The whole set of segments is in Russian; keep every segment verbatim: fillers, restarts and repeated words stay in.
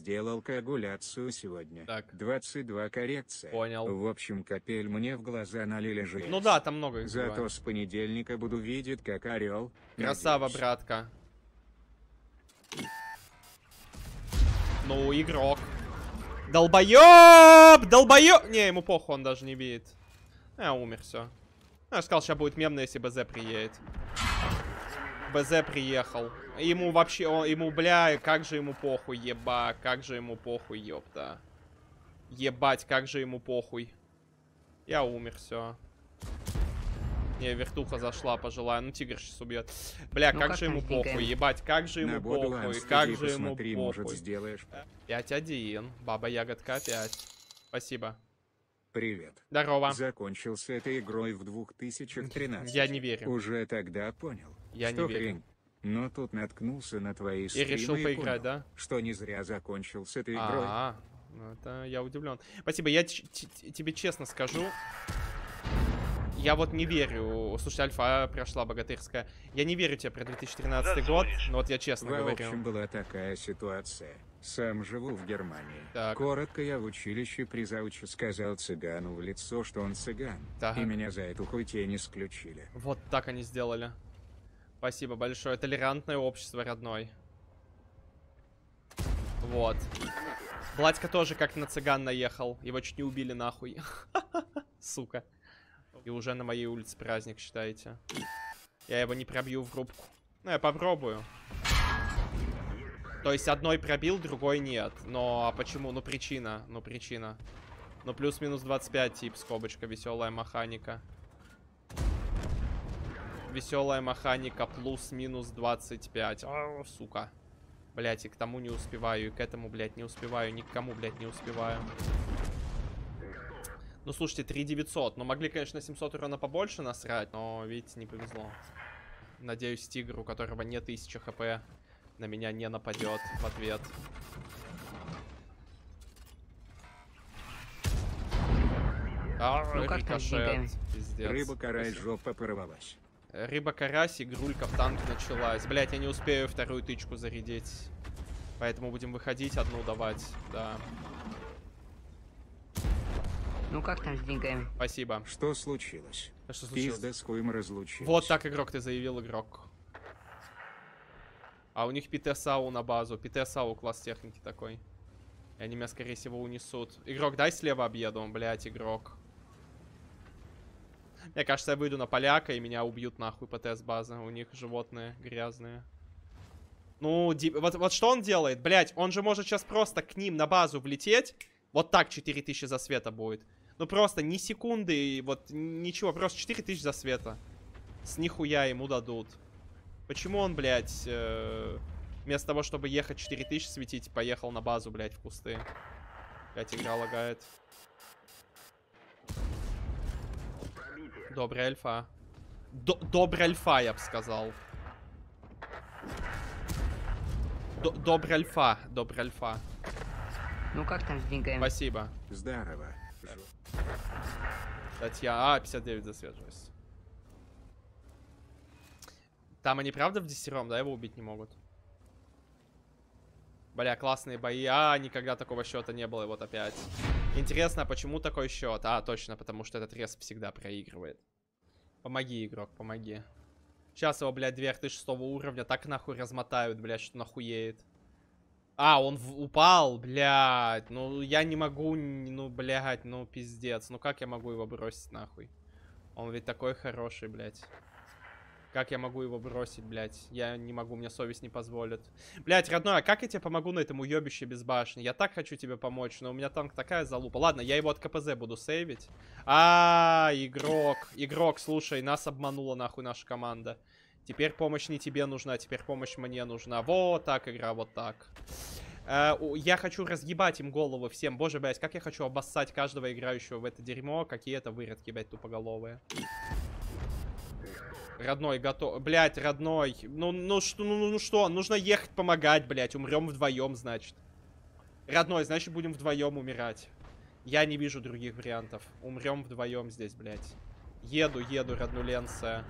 сделал коагуляцию сегодня. Так. двадцать два коррекция. Понял. В общем, капель мне в глаза налили жесть. Ну да, там много их Зато бывает. с понедельника буду видеть, как орел. Красава, Надеюсь. братка. Ну, игрок. Долбоёб! Долбоёб! Не, ему похуй, он даже не видит. А, умер, все. Я сказал, сейчас будет мемно, если БЗ приедет. БЗ приехал. Ему вообще, он, ему, бля, как же ему похуй, еба, как же ему похуй, ёпта. Ебать, как же ему похуй. Я умер, все. Не, вертуха зашла, пожелаю. Ну, тигр сейчас убьет. Бля, Ну, как, как же ему там похуй, ебать, как же ему На боду похуй, Анстудии как же ему посмотри, может, похуй. сделаешь. пять один, баба ягодка опять. Спасибо. Привет. Здорово. Закончил с этой игрой в две тысячи тринадцатом. Я не верю. Уже тогда понял, Я что не верю. хрень. Но тут наткнулся на твои И стримы решил и поиграть, понял, да? что не зря закончил с этой игрой. А, ну это я удивлен. Спасибо, я ч- ч- тебе честно скажу. Я вот не верю. Слушай, Альфа прошла богатырская. Я не верю тебе про две тысячи тринадцатый год, но вот я честно В говорю. общем, была такая ситуация. Сам живу в Германии. Так. Коротко я в училище при зауче сказал цыгану в лицо, что он цыган. Так. И меня за эту хуй тень исключили. Вот так они сделали. Спасибо большое. Толерантное общество, родной. Вот. Бладька тоже как на цыган наехал. Его чуть не убили нахуй. Сука. И уже на моей улице праздник, считаете. Я его не пробью в рубку. Ну, я попробую. То есть одной пробил, другой нет. Но а почему? Ну, причина. Ну, причина. Ну, плюс-минус двадцать пять, тип, скобочка, веселая механика. Веселая механика плюс-минус двадцать пять. О, сука. Блять, и к тому не успеваю, и к этому, блять, не успеваю, ни к кому, блять, не успеваю. Ну, слушайте, три девятьсот. Ну, могли, конечно, семьсот урона побольше насрать, но, видите, не повезло. Надеюсь, тигр, у которого не тысяча хп, на меня не нападет в ответ. А, Ну, как там с деньгами? рикошет. Пиздец. Рыба-карась, Спасибо. жопа порвалась. Рыба-карась, игрулька в танк началась. Блять, я не успею вторую тычку зарядить. Поэтому будем выходить, одну давать. Да. Ну как там с деньгами? Спасибо. Что случилось? А что случилось? Пизда с хуем разлучились. Вот так, игрок, ты заявил, игрок. А у них Питесау на базу. Питесау класс техники такой. И они меня, скорее всего, унесут. Игрок, дай слева объеду. Блять, игрок. Мне кажется, я выйду на поляка, и меня убьют нахуй ПТ с базы. У них животные грязные. Ну, ди... вот, вот что он делает? Блять, он же может сейчас просто к ним на базу влететь. Вот так четыре тысячи засвета будет. Ну просто ни секунды, вот ничего, просто четыре тысячи засвета. С нихуя ему дадут. Почему он, блядь, э, вместо того, чтобы ехать четыре тысячи светить, поехал на базу, блядь, в кусты? Опять игра лагает. Добрый альфа. Д Добрый альфа, я бы сказал. Д Добрый альфа, добрый альфа. Ну как там с деньгами? Спасибо. Здорово. Татьяна, а, пятьдесят девять засвеживаюсь. Там они правда в десятером, да, его убить не могут? Бля, классные бои. А, никогда такого счета не было, и вот опять. Интересно, почему такой счет? А, точно, потому что этот рез всегда проигрывает. Помоги, игрок, помоги. Сейчас его, блядь, дверь шестого уровня так нахуй размотают, блядь, что нахуеет. А, он в упал, блядь. Ну, я не могу, ну, блядь, ну, пиздец. Ну, как я могу его бросить, нахуй? Он ведь такой хороший, блядь. Как я могу его бросить, блядь? Я не могу, мне совесть не позволит. Блядь, родной, а как я тебе помогу на этом уебище без башни? Я так хочу тебе помочь, но у меня танк такая залупа. Ладно, я его от КПЗ буду сейвить. А, игрок. Игрок, слушай, нас обманула нахуй наша команда. Теперь помощь не тебе нужна, теперь помощь мне нужна. Вот так игра, вот так. Я хочу разъебать им головы всем. Боже, блядь, как я хочу обоссать каждого играющего в это дерьмо. Какие это выродки, блядь, тупоголовые. Родной, готов. Блядь, родной. Ну, ну, что, ну, ну что, нужно ехать помогать, блядь. Умрем вдвоем, значит. Родной, значит, будем вдвоем умирать. Я не вижу других вариантов. Умрем вдвоем здесь, блядь. Еду, еду, роднуленция.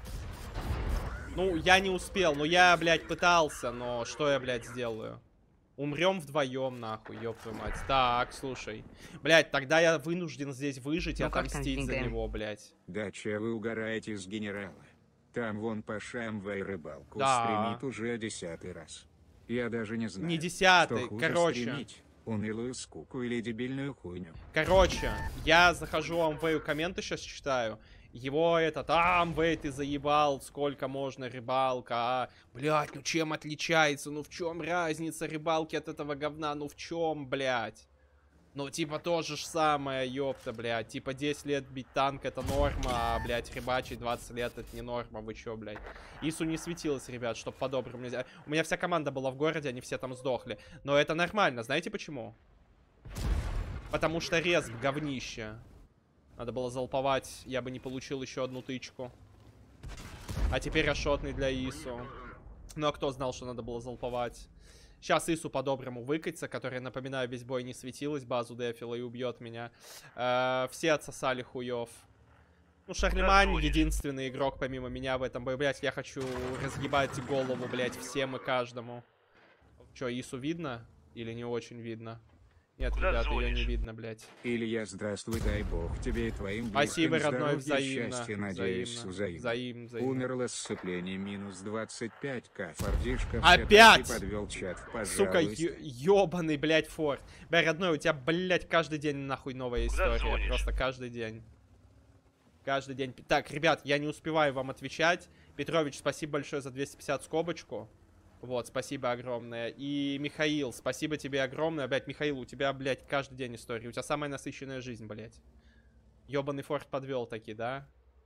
Ну, я не успел. Ну, я, блядь, пытался, но что я, блядь, сделаю? Умрем вдвоем, нахуй, ёб твою мать. Так, слушай. Блять, тогда я вынужден здесь выжить и Ну, как там отомстить с за деньгами? него, блять. Да че вы угораете с генерала? Там вон Паша Амвей рыбалку Да. стримит уже десятый раз. Я даже не знаю, Не десятый, что хуже короче. стримить, унылую скуку или дебильную хуйню. Короче, я захожу Амвею, комменты сейчас читаю. Его этот, а, Амвей, ты заебал, сколько можно рыбалка, а? Блять, ну чем отличается, ну в чем разница рыбалки от этого говна, ну в чем, блять? Ну, типа, то же ж самое, ёпта, блядь. Типа, десять лет бить танк — это норма, а, блядь, рыбачить двадцать лет — это не норма. Вы чё, блядь? Ису не светилось, ребят, чтоб по-доброму нельзя. У меня вся команда была в городе, они все там сдохли. Но это нормально, знаете почему? Потому что рез в говнище. Надо было залповать, я бы не получил еще одну тычку. А теперь ашотный для Ису. Ну, а кто знал, что надо было залповать? Сейчас Ису по-доброму выкатится, которая, напоминаю, весь бой не светилась, базу дефила и убьет меня. Э, все отсосали хуев. Ну, Шарлемань единственный игрок помимо меня в этом бою. Блять, я хочу разъебать голову, блять, всем и каждому. Че, Ису видно? Или не очень видно? Нет, Куда ребята, ее звонишь? не видно, блять. Илья, здравствуй, дай бог тебе и твоим Спасибо, близким родной, здоровья, взаимно. счастья, надеюсь, Взаимно. взаимно. Взаим, взаимно. Умерло сцепление минус двадцать пять ка. Фордишка Опять! подвел чат, Сука, пожалуйста. ё- ёбаный, блядь, форт. Бля, родной, у тебя, блядь, каждый день нахуй новая Куда история. звонишь? Просто каждый день. Каждый день. Так, ребят, я не успеваю вам отвечать. Петрович, спасибо большое за двести пятьдесят скобочку. Вот, спасибо огромное. И Михаил, спасибо тебе огромное. Блядь, Михаил, у тебя, блядь, каждый день история. У тебя самая насыщенная жизнь, блядь. Ёбаный форт подвел таки, да?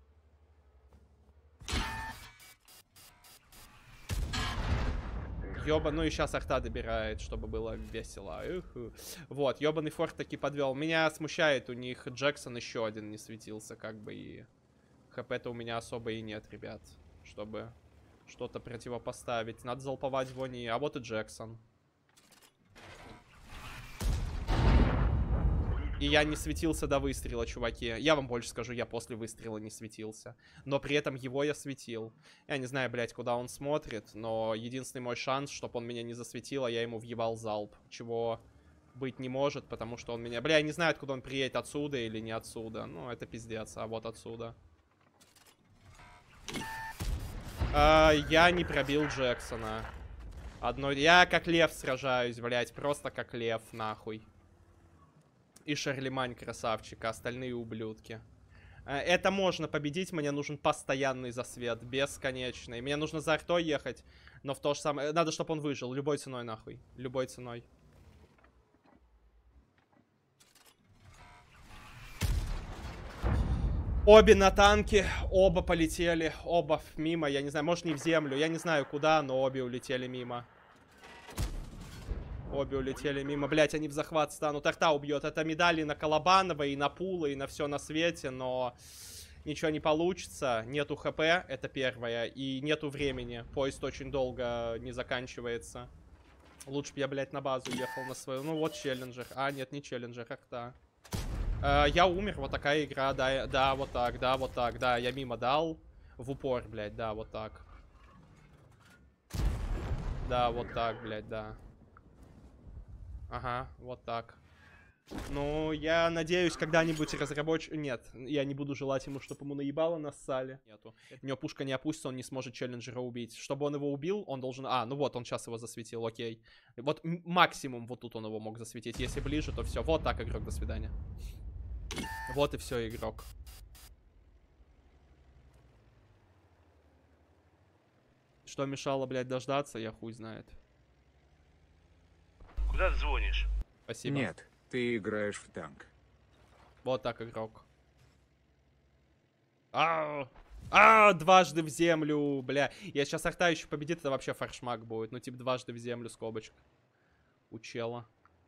Ёба, ну и сейчас арта добирает, чтобы было весело. Уху. Вот, ёбаный форт таки подвел. Меня смущает, у них Джексон еще один не светился, как бы, и хп-то у меня особо и нет, ребят, чтобы что-то противопоставить. Надо залповать Вони, а вот и Джексон. И я не светился до выстрела, чуваки. Я вам больше скажу, я после выстрела не светился. Но при этом его я светил. Я не знаю, блядь, куда он смотрит, но единственный мой шанс, чтобы он меня не засветил, а я ему въебал залп. Чего быть не может, потому что он меня... Бля, я не знаю, откуда он приедет, отсюда или не отсюда. Ну, это пиздец, а вот отсюда. А, я не пробил Джексона. Одно... Я как лев сражаюсь, блядь, просто как лев, нахуй. И Шарлемань красавчик, а остальные ублюдки. Это можно победить, мне нужен постоянный засвет, бесконечный. Мне нужно за артой ехать, но в то же самое... Надо, чтобы он выжил, любой ценой, нахуй. Любой ценой. Обе на танке, оба полетели, оба мимо, я не знаю, может не в землю, я не знаю куда, но обе улетели мимо. Обе улетели мимо. Блять, они в захват станут. Арта убьет. Это медали на Колобанова и на Пула, и на все на свете, но ничего не получится. Нету хп, это первое. И нету времени. Поезд очень долго не заканчивается. Лучше бы я, блядь, на базу ехал на свою. Ну вот челленджер. А, нет, не челленджер, Арта. Э, я умер, вот такая игра. Да, да, вот так, да, вот так. Да, я мимо дал. В упор, блядь, да, вот так. Да, вот так, блядь, да. Ага, вот так. Ну, я надеюсь, когда-нибудь разработчик... Нет, я не буду желать ему, чтобы ему наебало нассали. Нету. У него пушка не опустится, он не сможет челленджера убить. Чтобы он его убил, он должен... А, ну вот, он сейчас его засветил, окей. Вот максимум вот тут он его мог засветить. Если ближе, то все. Вот так, игрок, до свидания. Вот и все, игрок. Что мешало, блядь, дождаться, я хуй знает. Куда ты звонишь? Спасибо. Нет, ты играешь в танк. Вот так, игрок. А, а, дважды в землю, бля. Я сейчас арта еще победит, это вообще фаршмак будет. Ну, типа, дважды в землю, скобочка. У чела.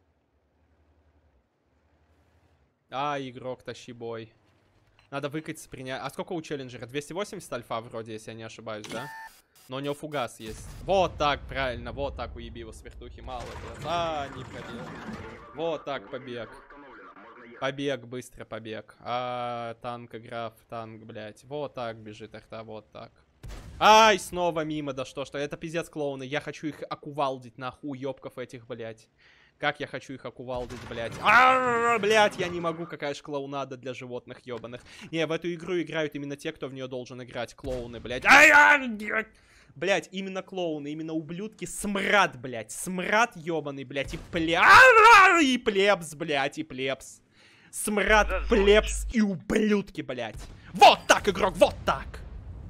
А, игрок, тащи бой. Надо выкатиться, принять. А сколько у челленджера? двести восемьдесят альфа вроде, если я не ошибаюсь, да? Но у него фугас есть. Вот так, правильно. Вот так уеби его с вертухи. Молодец. А, не пробил. Вот так, побег. Побег, быстро побег. А, танк, граф, танк, блядь. Вот так бежит арта, вот так. Ай, снова мимо, да что что. Это пиздец клоуны. Я хочу их окувалдить, нахуй, ёбков этих, блядь. Как я хочу их окувалдить, блядь. А, блядь, я не могу, какая ж клоунада для животных ёбаных. Не, в эту игру играют именно те, кто в нее должен играть. Клоуны, блядь. Ай, ай, блядь, именно клоуны, именно ублюдки. Смрад, блядь. Смрад ёбаный, блядь. И плебс. И плебс, блядь, и плебс. Смрад, плебс и ублюдки, блядь. Вот так, игрок, вот так.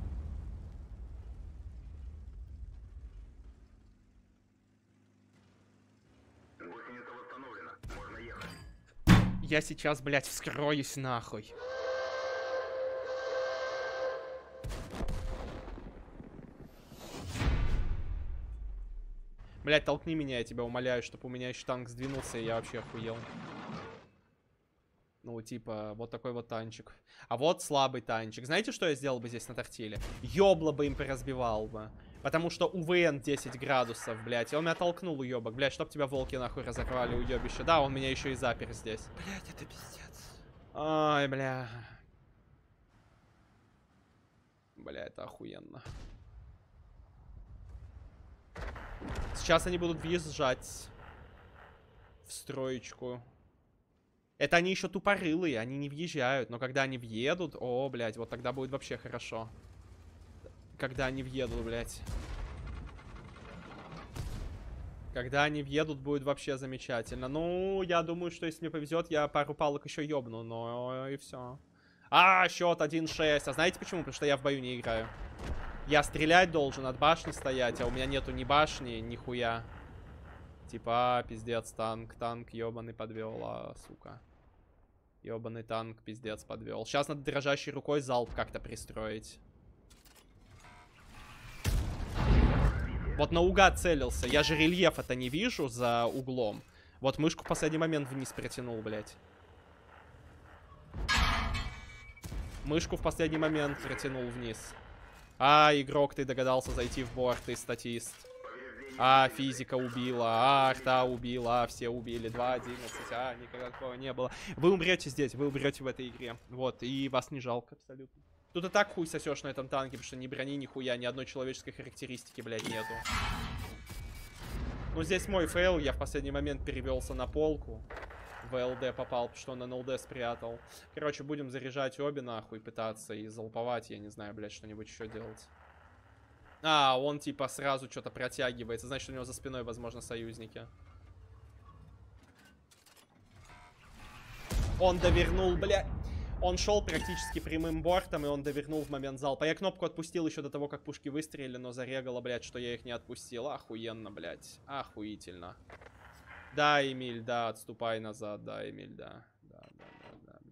Я сейчас, блядь, вскроюсь нахуй. Блядь, толкни меня, я тебя умоляю, чтобы у меня еще танк сдвинулся, и я вообще охуел. Ну, типа, вот такой вот танчик. А вот слабый танчик. Знаете, что я сделал бы здесь на тортиле? Ёбло бы им поразбивал бы. Потому что у ВН десять градусов, блядь. И он меня толкнул, уёбок. Блядь, чтоб тебя волки нахуй разорвали, уёбище. Да, он меня еще и запер здесь. Блядь, это пиздец. Ай, бля. Бля, это охуенно. Сейчас они будут въезжать в строечку. Это они еще тупорылые, они не въезжают. Но когда они въедут, о, блядь, вот тогда будет вообще хорошо. Когда они въедут, блядь. Когда они въедут, будет вообще замечательно. Ну, я думаю, что если мне повезет, я пару палок еще ёбну. Но и все. А, счет один шесть. А знаете почему? Потому что я в бою не играю. Я стрелять должен, от башни стоять, а у меня нету ни башни, ни хуя. Типа, а, пиздец, танк, танк ёбаный подвел, а, сука. Ёбаный танк, пиздец, подвел. Сейчас надо дрожащей рукой залп как-то пристроить. Вот наугад целился. Я же рельеф это не вижу за углом. Вот мышку в последний момент вниз протянул, блядь. Мышку в последний момент протянул вниз. А, игрок, ты догадался зайти в борт, ты статист. А, физика убила, а, арта убила, а, все убили. два одиннадцать, а, никогда такого не было. Вы умрете здесь, вы умрете в этой игре. Вот, и вас не жалко абсолютно. Тут и так хуй сосешь на этом танке, потому что ни брони, ни хуя, ни одной человеческой характеристики, блядь, нету. Ну, здесь мой фейл, я в последний момент перевелся на полку. В ЛД попал, потому что он на ЛД спрятал. Короче, будем заряжать обе нахуй, пытаться и залповать, я не знаю, блядь, что-нибудь еще делать. А, он типа сразу что-то протягивается, значит, у него за спиной, возможно, союзники. Он довернул, бля... Он шел практически прямым бортом, и он довернул в момент залпа. Я кнопку отпустил еще до того, как пушки выстрелили, но зарегало, блядь, что я их не отпустил. Охуенно, блядь. Охуительно. Да, Эмиль, да, отступай назад, да, Эмиль, да. Да, да, да, да,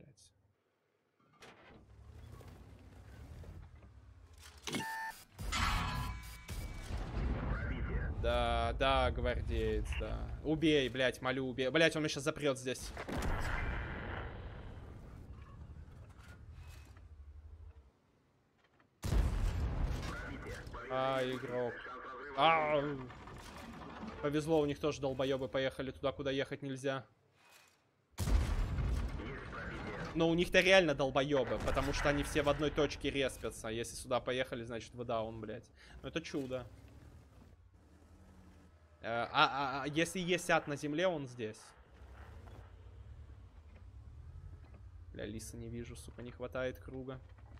блядь. Да, да, гвардеец, да. Убей, блядь, молю, убей. Блядь, он меня сейчас запрет здесь. А, игрок. А, повезло, у них тоже долбоебы поехали туда, куда ехать нельзя. Но у них-то реально долбоебы, потому что они все в одной точке респятся. Если сюда поехали, значит вы даун, блядь. Ну это чудо. А, а, а если есть ад на земле, он здесь. Бля, лиса не вижу, сука, не хватает круга.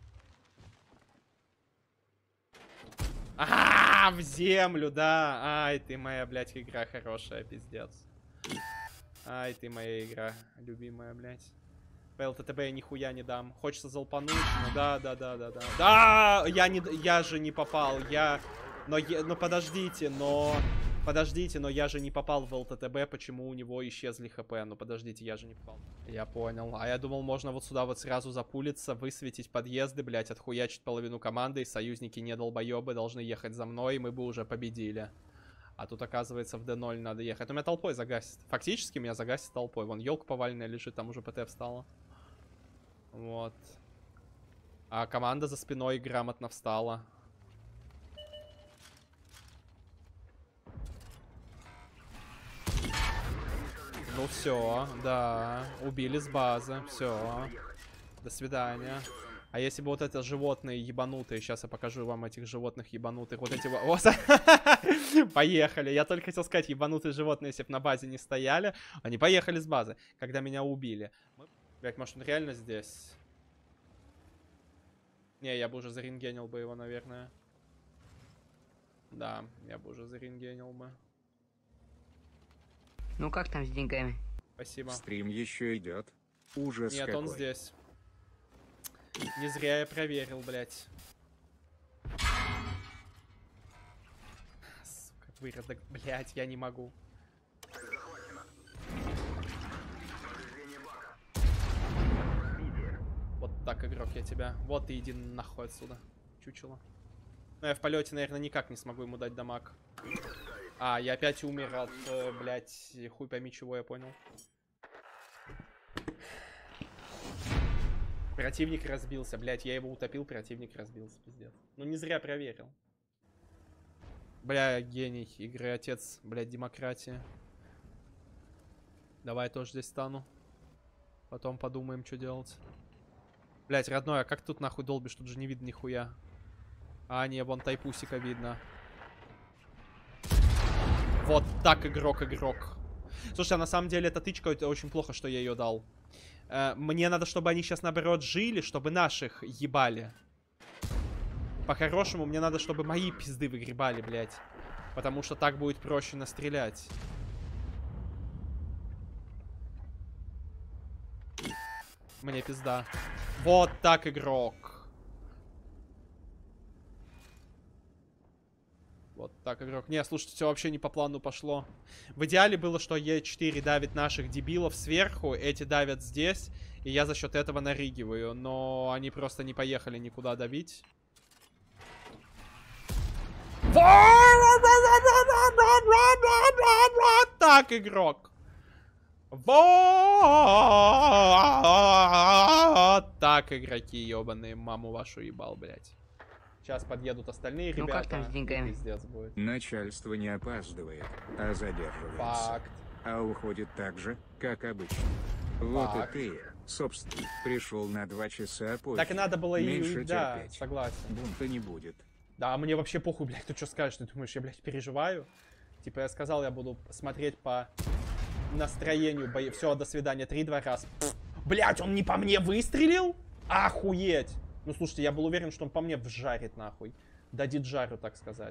А, в землю, да. Ай, ты моя, блядь, игра хорошая, пиздец. Ай, ты моя игра любимая, блядь. По ЛТТБ я нихуя не дам. Хочется залпануть, но да, да, да, да, да. Да, я не, я же не попал, я... Но, я, но подождите, но... Подождите, но я же не попал в ЛТТБ, почему у него исчезли хп? Ну подождите, я же не попал. Я понял. А я думал, можно вот сюда вот сразу запулиться, высветить подъезды, блять, отхуячить половину команды, и союзники не долбоебы должны ехать за мной, и мы бы уже победили. А тут, оказывается, в Д ноль надо ехать. У меня толпой загасит. Фактически меня загасит толпой. Вон, елка поваленная лежит, там уже ПТ встала. Вот. А команда за спиной грамотно встала. Ну все, да, убили с базы, все, до свидания. А если бы вот это животные ебанутые, сейчас я покажу вам этих животных ебанутых, вот эти вот, поехали, я только хотел сказать, ебанутые животные, если бы на базе не стояли, они поехали с базы, когда меня убили. Блять, может он реально здесь? Не, я бы уже зарентгенил бы его, наверное. Да, я бы уже зарентгенил бы. Ну как там с деньгами? Спасибо. Стрим еще идет. Ужас Нет, какой. он здесь. Не зря я проверил, блядь. Сука, выродок, блядь, я не могу. Вот так, игрок, я тебя. Вот и иди нахуй отсюда. Чучело. Ну, я в полете, наверное, никак не смогу ему дать дамаг. А, я опять умер от, э, блядь, хуй пойми чего, я понял. Противник разбился, блядь, я его утопил, противник разбился, пиздец. Ну, не зря проверил. Бля, гений игры, отец, блядь, демократия. Давай тоже здесь стану. Потом подумаем, что делать. Блядь, родной, а как тут нахуй долбишь? Тут же не видно нихуя. А, не, вон тайпусика видно. Вот так, игрок, игрок. Слушай, а на самом деле эта тычка, это очень плохо, что я ее дал. Э, мне надо, чтобы они сейчас, наоборот, жили, чтобы наших ебали. По-хорошему, мне надо, чтобы мои пизды выгребали, блядь. Потому что так будет проще настрелять. Мне пизда. Вот так, игрок. Вот так, игрок. Не, слушайте, все вообще не по плану пошло. В идеале было, что Е четыре давит наших дебилов сверху, эти давят здесь, и я за счет этого наригиваю. Но они просто не поехали никуда давить. Вот так, игрок. Вот так, игроки, ебаные. Маму вашу ебал, блядь. Сейчас подъедут остальные Ну, ребята. как там с деньгами? Пиздец будет. Начальство не опаздывает, а задерживается. Факт. А уходит так же, как обычно. Вот Факт. и ты, собственно, пришел на два часа позже. Так и надо было и... Меньше Да, терпеть. согласен. Бунта не будет. Да, мне вообще похуй, блядь, ты что скажешь? Ты думаешь, я, блядь, переживаю? Типа я сказал, я буду смотреть по настроению бои. Все, до свидания. Три-два раз. Блядь, он не по мне выстрелил? Охуеть! Ну, слушайте, я был уверен, что он по мне вжарит, нахуй. Дадит жару, так сказать.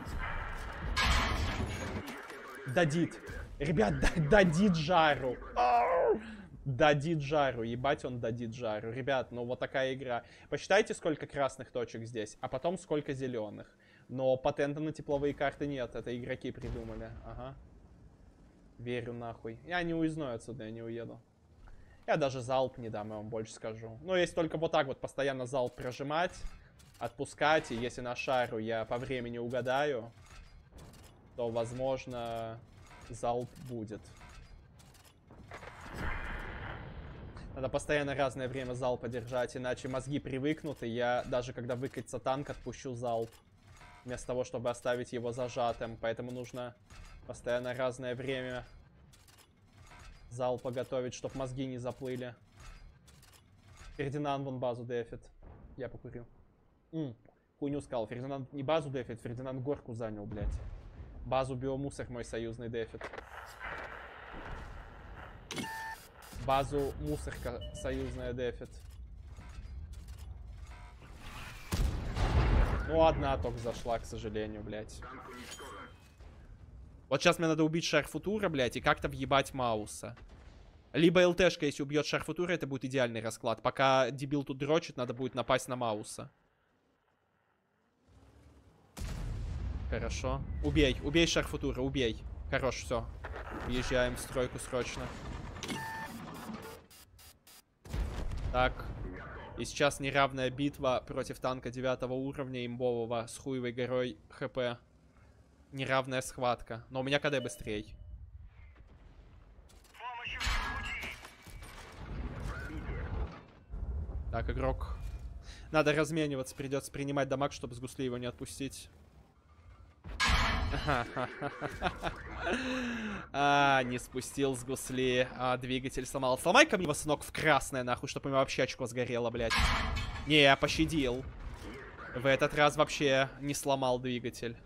Дадит. Ребят, да, дадит жару. Ау! Дадит жару. Ебать, он дадит жару. Ребят, ну вот такая игра. Посчитайте, сколько красных точек здесь, а потом сколько зеленых. Но патента на тепловые карты нет. Это игроки придумали. Ага. Верю нахуй. Я не уездной отсюда, я не уеду. Я даже залп не дам, я вам больше скажу. Но если только вот так вот постоянно залп прожимать, отпускать, и если на шару я по времени угадаю, то, возможно, залп будет. Надо постоянно разное время залпа держать, иначе мозги привыкнут, и я даже когда выкатится танк, отпущу залп. Вместо того, чтобы оставить его зажатым. Поэтому нужно постоянно разное время залпа готовить, чтобы мозги не заплыли. Фердинанд вон базу дефит. Я покурю. М, хуйню сказал. Фердинанд не базу дефит, Фердинанд горку занял, блядь. Базу биомусор мой союзный дефит. Базу мусорка союзная дефит. Ну, одна только зашла, к сожалению, блядь. Вот сейчас мне надо убить Шарфутура, блядь, и как-то въебать Мауса. Либо ЛТшка, если убьет Шарфутура, это будет идеальный расклад. Пока дебил тут дрочит, надо будет напасть на Мауса. Хорошо. Убей, убей Шарфутура, убей. Хорош, все. Въезжаем в стройку срочно. Так. И сейчас неравная битва против танка девятого уровня имбового с хуевой горой ХП. Неравная схватка. Но у меня КД быстрей. Так, игрок. Надо размениваться. Придется принимать дамаг, чтобы с гусли его не отпустить. А, не спустил с гусли. А, двигатель сломал. Сломай ко мне его с ног в красное, нахуй, чтобы у меня вообще очко сгорело, блядь. Не, я пощадил. В этот раз вообще не сломал двигатель.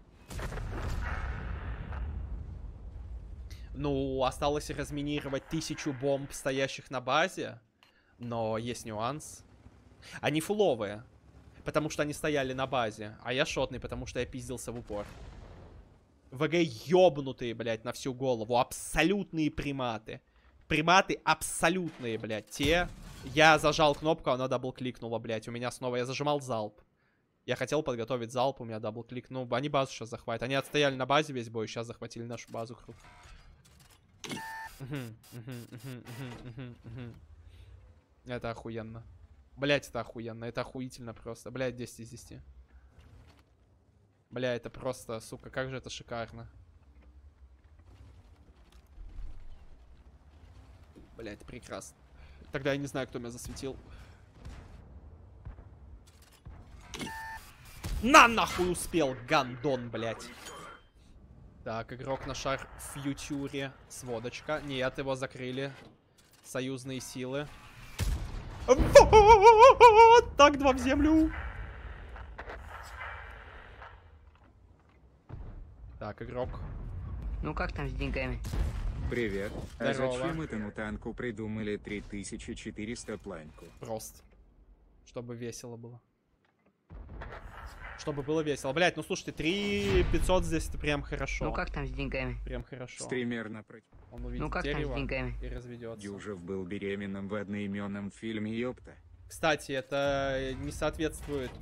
Ну, осталось разминировать тысячу бомб, стоящих на базе. Но есть нюанс. Они фуловые. Потому что они стояли на базе. А я шотный, потому что я пиздился в упор. ВГ ёбнутые, блядь, на всю голову. Абсолютные приматы. Приматы абсолютные, блядь. Те... Я зажал кнопку, она дабл-кликнула, блядь. У меня снова... Я зажимал залп. Я хотел подготовить залп, у меня дабл-клик. Ну, они базу сейчас захватят. Они отстояли на базе весь бой, сейчас захватили нашу базу. Круто. Это охуенно. Блядь, это охуенно. Это охуительно просто. Блядь, десять из десяти. Бля, это просто, сука, как же это шикарно. Бля, это прекрасно. Тогда я не знаю, кто меня засветил. На нахуй успел, гандон, блядь. Так, игрок на шар в фьючуре. Сводочка. Нет, его закрыли. Союзные силы. Вот так, два в землю. Так, игрок. Ну как там с деньгами? Привет. Здорово. А зачем этому танку придумали три тысячи четыреста планку? Просто. Чтобы весело было. Чтобы было весело. Блять, ну слушайте, три тысячи пятьсот здесь это прям хорошо. Ну как там с деньгами? Прям хорошо. Стример напротив. Он увидит Ну как там с дерево деньгами? и разведется. Дюжев был беременным в одноименном фильме, ёпта. Кстати, это не соответствует...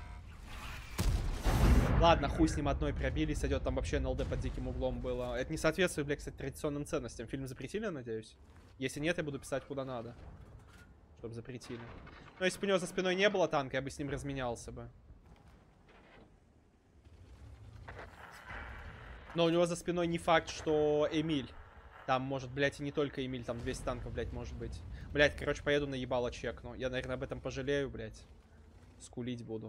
Ладно, хуй с ним одной пробили, сойдет, там вообще эн эл дэ под диким углом было. Это не соответствует, блядь, кстати, традиционным ценностям. Фильм запретили, я надеюсь? Если нет, я буду писать куда надо. Чтобы запретили. Но если бы у него за спиной не было танка, я бы с ним разменялся бы. Но у него за спиной не факт, что Эмиль. Там может, блядь, и не только Эмиль, там двести танков, блядь, может быть. Блядь, короче, поеду на ебало чекну. Я, наверное, об этом пожалею, блядь. Скулить буду.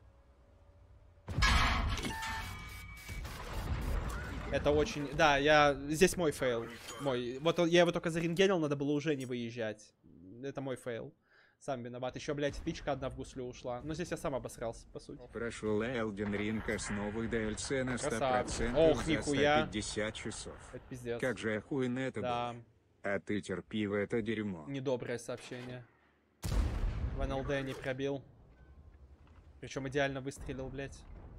Это очень... Да, я... Здесь мой фейл. Мой. Вот я его только зарентгенил, надо было уже не выезжать. Это мой фейл. Сам виноват. Еще, блядь, птичка одна в гуслю ушла. Но здесь я сам обосрался, по сути. Прошел Elden Ring основы ди эл си на сто процентов Ох, за нихуя. сто пятьдесят часов. Это пиздец. Как же охуенно это Да. было. А ты терпи в это дерьмо. Недоброе сообщение. В эн эл дэ не пробил. Причем идеально выстрелил, блядь.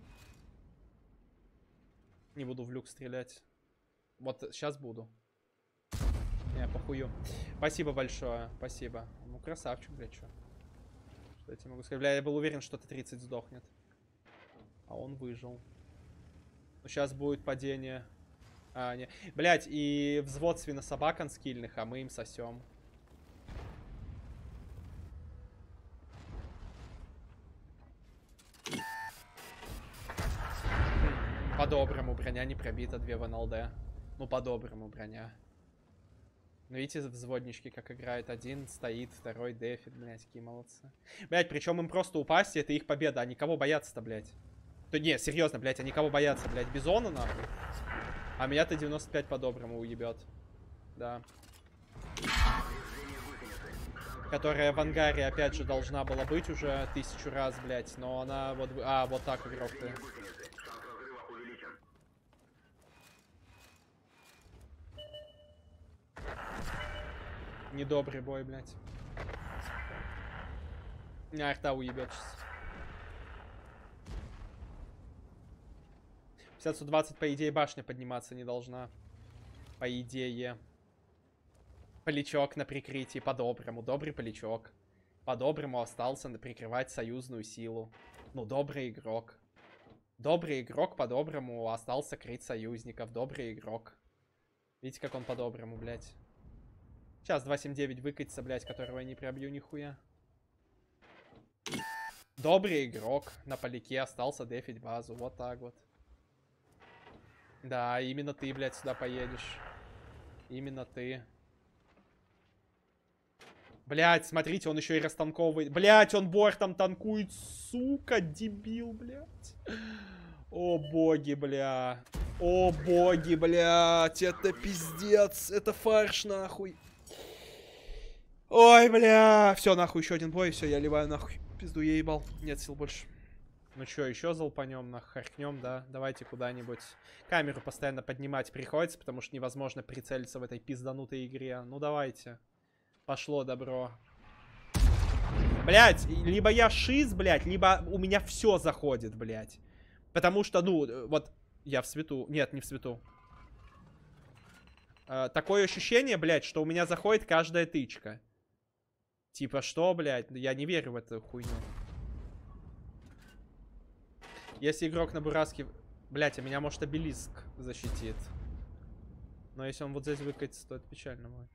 Не буду в люк стрелять. Вот сейчас буду. Не, похую. Спасибо большое. Спасибо. Ну, красавчик, блядь, что. Что я тебе могу сказать? Бля, я был уверен, что Т тридцать сдохнет. А он выжил. Ну, сейчас будет падение. А, не. Блядь, и взвод свинособак анскильных, а мы им сосем. По-доброму броня не пробита, две в эн эл дэ. Ну, по-доброму броня. Ну, видите, взводнички как играют. Один стоит, второй дефит, блядь, какие молодцы. Блядь, причем им просто упасть, это их победа. А никого боятся-то, блядь. То, не, серьезно, блядь, а никого боятся, блядь. Бизона, нахуй. А меня-то девяносто пять по-доброму уебет. Да. Которая в ангаре, опять же, должна была быть уже тысячу раз, блядь. Но она вот... А, вот так, игрок ты. Недобрый бой, блядь. Меня арта уебет сейчас. пятьдесят сто двадцать, по идее, башня подниматься не должна. По идее. Полячок на прикрытии. По-доброму. Добрый полячок. По-доброму остался на прикрывать союзную силу. Ну, добрый игрок. Добрый игрок по-доброму остался крыть союзников. Добрый игрок. Видите, как он по-доброму, блядь. Сейчас два семь девять выкатится, блядь, которого я не пробью нихуя. Добрый игрок на поляке остался дефить базу. Вот так вот. Да, именно ты, блядь, сюда поедешь. Именно ты. Блядь, смотрите, он еще и растанковывает. Блядь, он бортом танкует, сука, дебил, блядь. О, боги, бля. О, боги, блядь, это пиздец. Это фарш, нахуй. Ой, бля. Все, нахуй, еще один бой, все, я ливаю нахуй. Пизду я ебал. Нет сил больше. Ну чё, еще залпанем, нахаркнем, да? Давайте куда-нибудь. Камеру постоянно поднимать приходится, потому что невозможно прицелиться в этой пизданутой игре. Ну давайте. Пошло добро. Блять, либо я шиз, блять, либо у меня все заходит, блять. Потому что, ну, вот, я в свету. Нет, не в свету. Э, такое ощущение, блять, что у меня заходит каждая тычка. Типа, что, блять? Я не верю в эту хуйню. Если игрок на бураске... Блять, а меня, может, обелиск защитит. Но если он вот здесь выкатится, то это печально будет.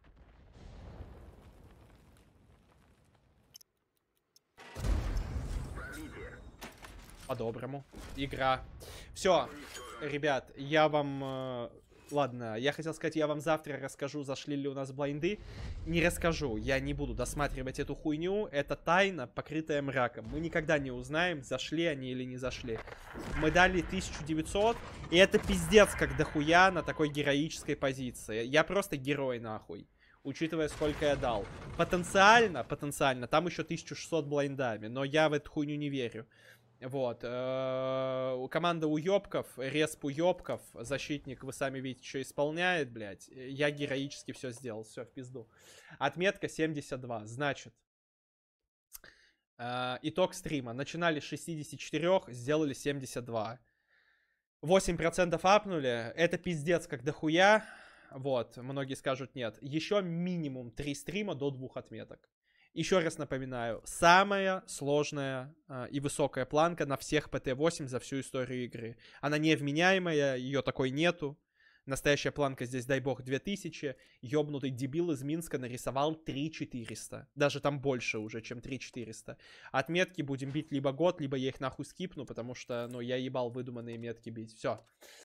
По-доброму. Игра. Все, ребят, я вам... Э, ладно, я хотел сказать, я вам завтра расскажу, зашли ли у нас блайнды. Не расскажу, я не буду досматривать эту хуйню. Это тайна, покрытая мраком. Мы никогда не узнаем, зашли они или не зашли. Мы дали тысячу девятьсот, и это пиздец как дохуя на такой героической позиции. Я просто герой, нахуй. Учитывая, сколько я дал. Потенциально, потенциально, там еще тысяча шестьсот блайндами, но я в эту хуйню не верю. Вот. Команда уёбков, респ уёбков, защитник, вы сами видите, что исполняет, блядь. Я героически все сделал, все в пизду. Отметка семьдесят два, значит. Итог стрима. Начинали с шестидесяти четырёх, сделали семьдесят два. восемь процентов апнули, это пиздец как дохуя. Вот, многие скажут нет. Еще минимум три стрима до двух отметок. Еще раз напоминаю, самая сложная э, и высокая планка на всех пэ тэ восемь за всю историю игры. Она невменяемая, ее такой нету. Настоящая планка здесь, дай бог, две тысячи. Ёбнутый дебил из Минска нарисовал три четыреста. Даже там больше уже, чем три четыреста. Отметки будем бить либо год, либо я их нахуй скипну, потому что, ну, я ебал выдуманные метки бить. Все.